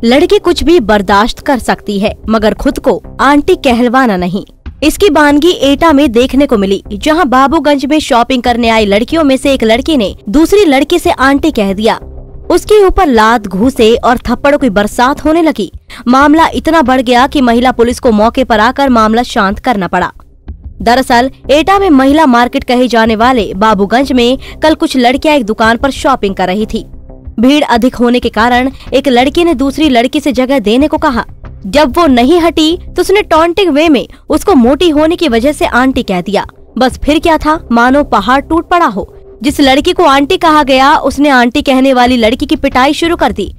लड़की कुछ भी बर्दाश्त कर सकती है मगर खुद को आंटी कहलवाना नहीं। इसकी बानगी एटा में देखने को मिली, जहां बाबूगंज में शॉपिंग करने आई लड़कियों में से एक लड़की ने दूसरी लड़की से आंटी कह दिया। उसके ऊपर लात, घूंसे और थप्पड़ों की बरसात होने लगी। मामला इतना बढ़ गया कि महिला पुलिस को मौके पर आकर मामला शांत करना पड़ा। दरअसल एटा में महिला मार्केट कहे जाने वाले बाबूगंज में कल कुछ लड़कियां एक दुकान पर शॉपिंग कर रही थी। भीड़ अधिक होने के कारण एक लड़की ने दूसरी लड़की से जगह देने को कहा। जब वो नहीं हटी तो उसने टॉन्टिंग वे में उसको मोटी होने की वजह से आंटी कह दिया। बस फिर क्या था, मानो पहाड़ टूट पड़ा हो। जिस लड़की को आंटी कहा गया उसने आंटी कहने वाली लड़की की पिटाई शुरू कर दी।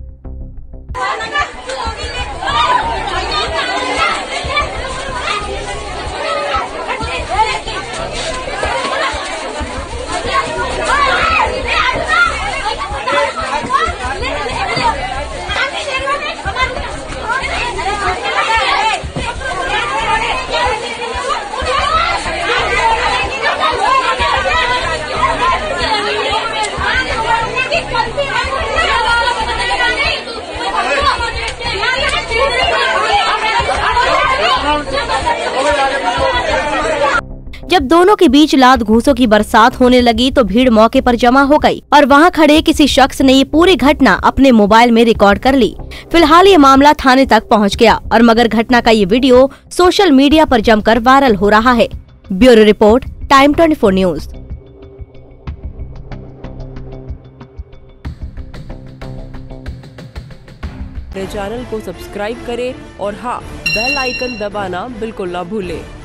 जब दोनों के बीच लात घूंसों की बरसात होने लगी तो भीड़ मौके पर जमा हो गई और वहां खड़े किसी शख्स ने ये पूरी घटना अपने मोबाइल में रिकॉर्ड कर ली। फिलहाल ये मामला थाने तक पहुंच गया और मगर घटना का ये वीडियो सोशल मीडिया पर जमकर वायरल हो रहा है। Bureau report, time 24 news. Channel को सब्सक्राइब करें और हाँ, बेल आइकन दबाना बिल्कुल ना भूलें।